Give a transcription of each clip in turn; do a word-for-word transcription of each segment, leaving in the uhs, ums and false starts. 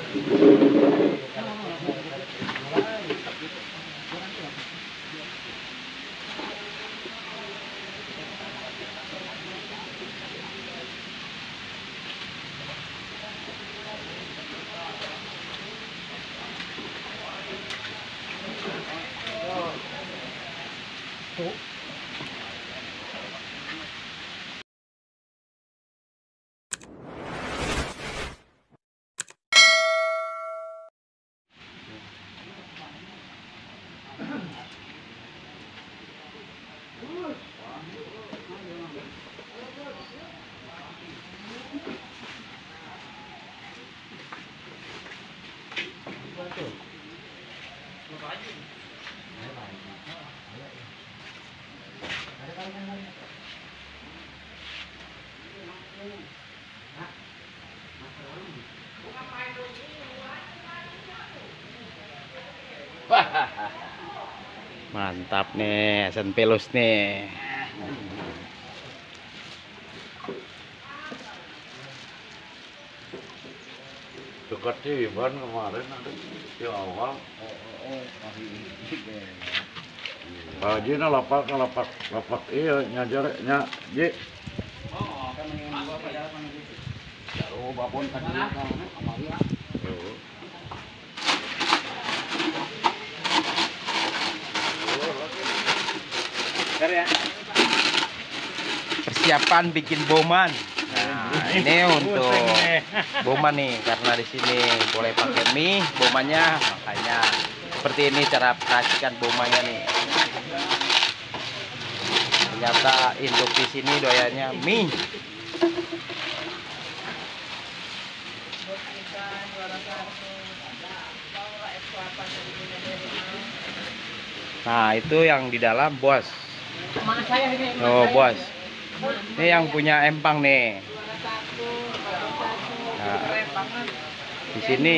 Mantap nih, Esen Pelus nih. Dekat sih Iban kemarin ada di awal. Pak Haji na lapak lapak lapak iya nyajar nya Ji. Oh, kan yang gua pada apa nih? Jauh babon tadi kan amalia. Ya. Persiapan bikin boman. Nah, ini untuk boman nih karena di sini boleh pakai mie bomannya, makanya seperti ini cara racikan bomannya nih. Ternyata induk di sini doyannya mie. Nah, itu yang di dalam, Bos. Oh, Bos. Ini yang punya empang nih. Nah, di sini.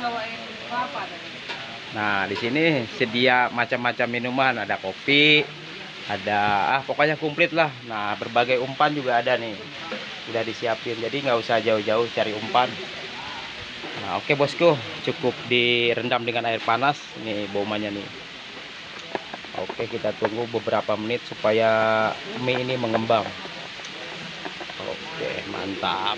Nah, di sini sedia macam-macam minuman, ada kopi, ada ah pokoknya komplit lah. Nah, berbagai umpan juga ada nih. Udah disiapin. Jadi nggak usah jauh-jauh cari umpan. Nah, oke bosku, cukup direndam dengan air panas nih bomannya nih. Oke, kita tunggu beberapa menit supaya mie ini mengembang. Oke, mantap.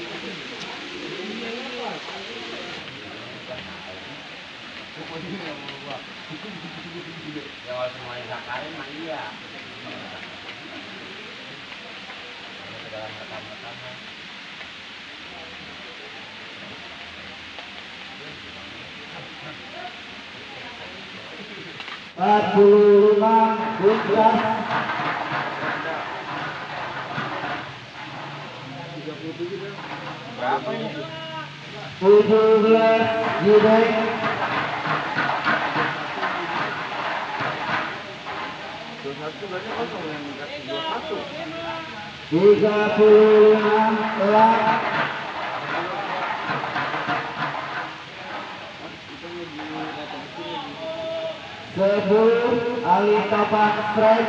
empat puluh lima Gudras Berapa ini? tujuh belas Jidek tiga puluh enam Elak sepuluh Ali Topang Strike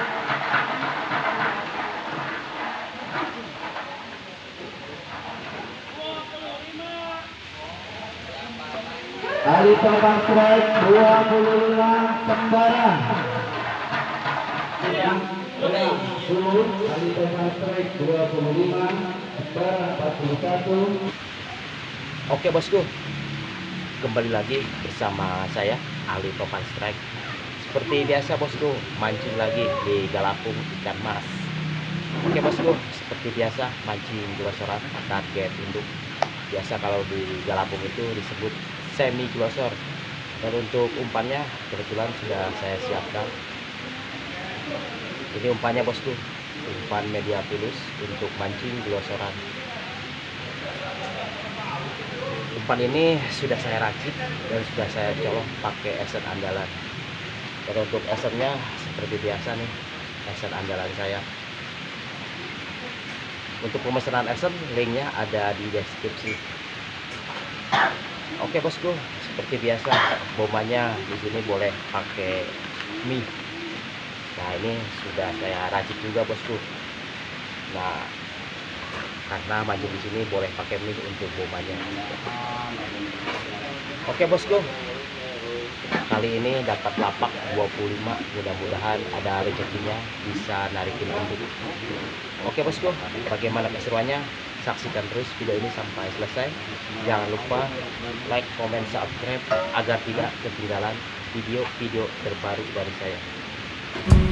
Ali Topang Strike dua puluh lima Sembarang sepuluh Ali Topang Strike dua puluh lima Sembarang empat puluh satu. Oke bosku, kembali lagi bersama saya Ali Topan Strike. Seperti biasa bosku, mancing lagi di Galapung ikan mas. Oke bosku, seperti biasa mancing glosoran target induk. Biasa kalau di Galapung itu disebut semi glosor. Dan untuk umpannya kebetulan sudah saya siapkan. Ini umpannya bosku, umpan media pilus untuk mancing glosoran. Umpan ini sudah saya racik dan sudah saya colok pakai esen andalan. Dan untuk esennya seperti biasa nih, esen andalan saya. Untuk pemesanan esen linknya ada di deskripsi. Oke bosku, seperti biasa bomannya di sini boleh pakai mie. Nah ini sudah saya racik juga bosku. Nah karena mancing di sini boleh pakai mic untuk bombanya. Oke bosku, kali ini dapat lapak dua puluh lima, mudah-mudahan ada rezekinya bisa narikin untuk. Oke bosku, bagaimana keseruannya? Saksikan terus video ini sampai selesai. Jangan lupa like, comment, subscribe agar tidak ketinggalan video-video terbaru dari saya.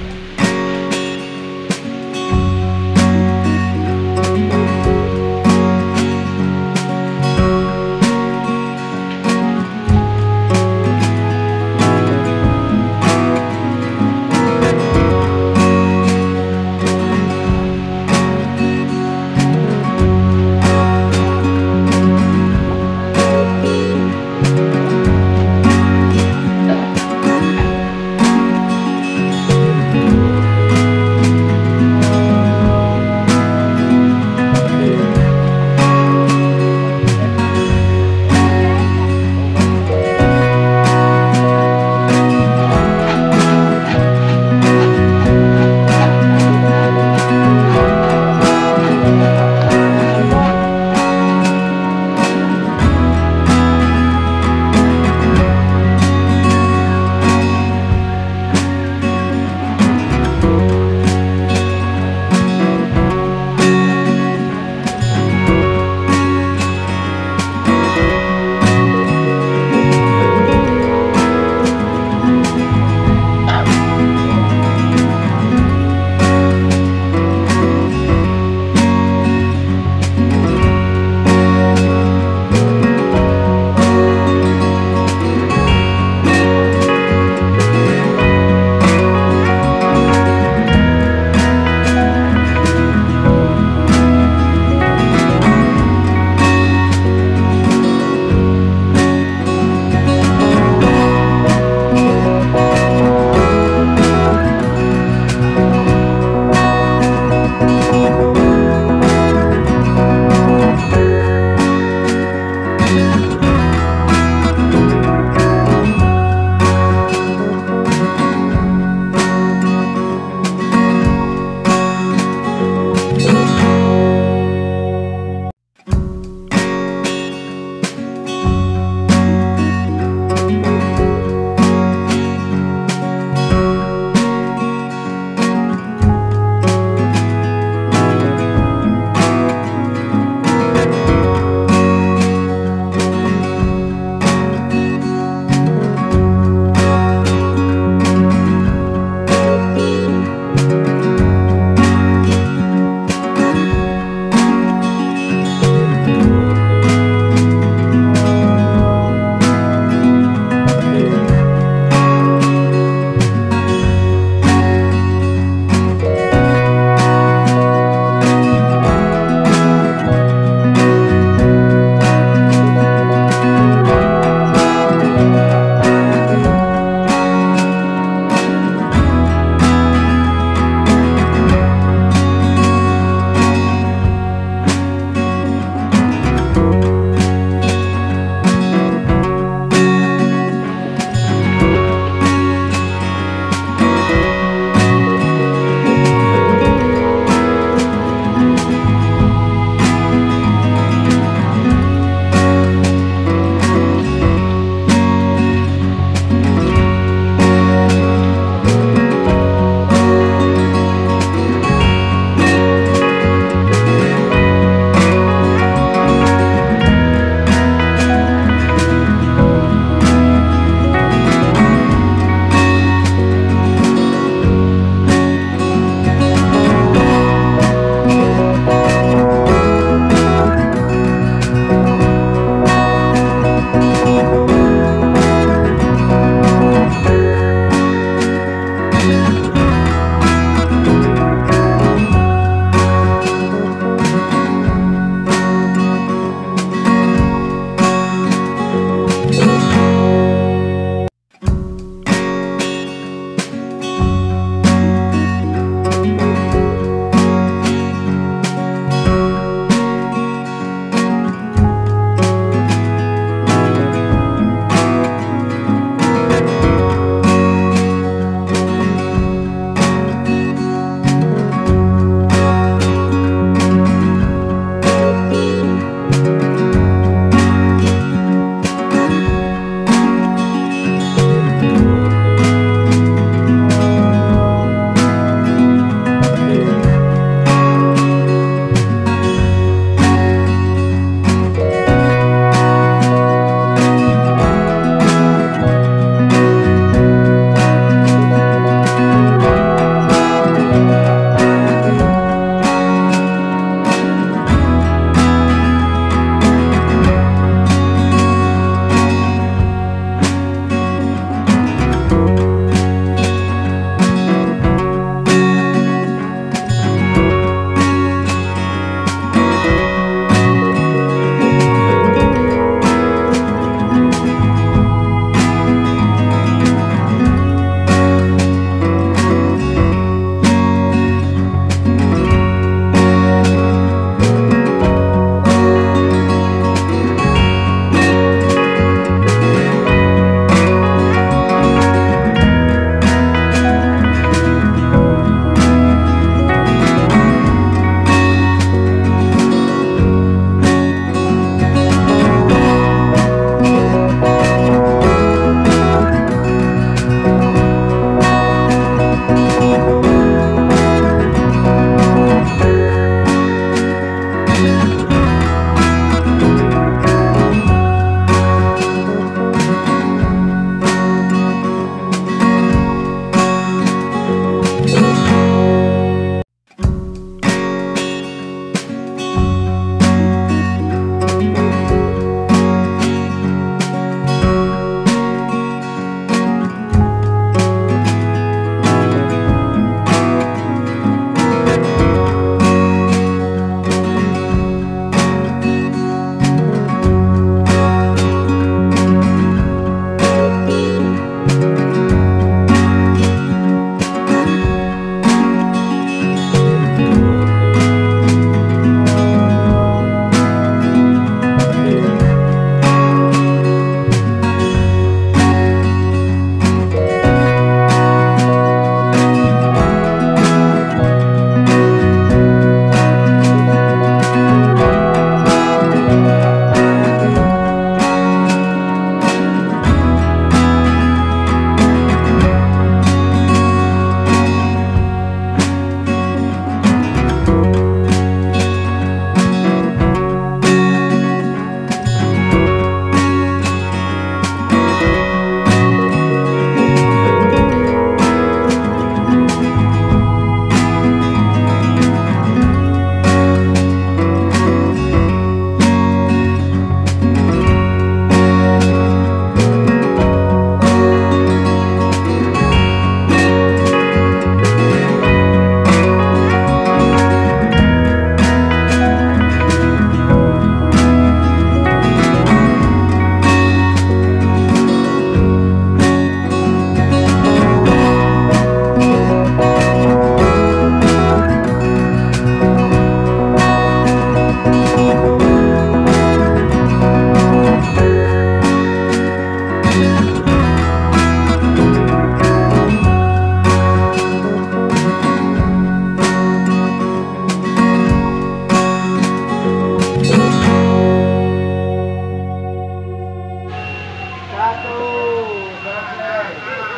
Satu, selesai.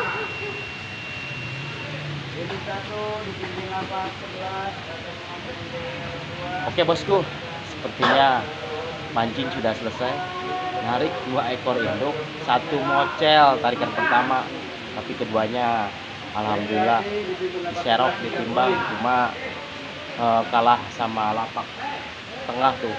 Ini satu di pinggir lapak sebelas. Oke bosku, sepertinya mancing sudah selesai. Narik dua ekor induk, satu mocel tarikan pertama, tapi keduanya alhamdulillah diserok, ditimbang, cuma eh, kalah sama lapak tengah tuh.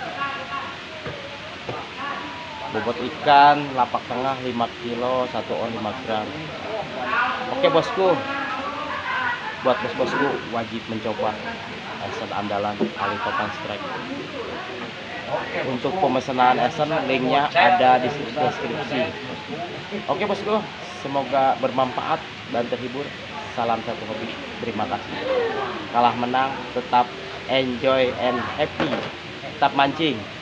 Bobot ikan lapak tengah lima kilo, satu on lima gram. Oke bosku, buat bos-bosku wajib mencoba Esen andalan Ali Topan Strike. Untuk pemesanan Esen linknya ada di deskripsi. Oke bosku, semoga bermanfaat dan terhibur. Salam satu hobi, terima kasih. Kalah menang tetap enjoy and happy, tetap mancing.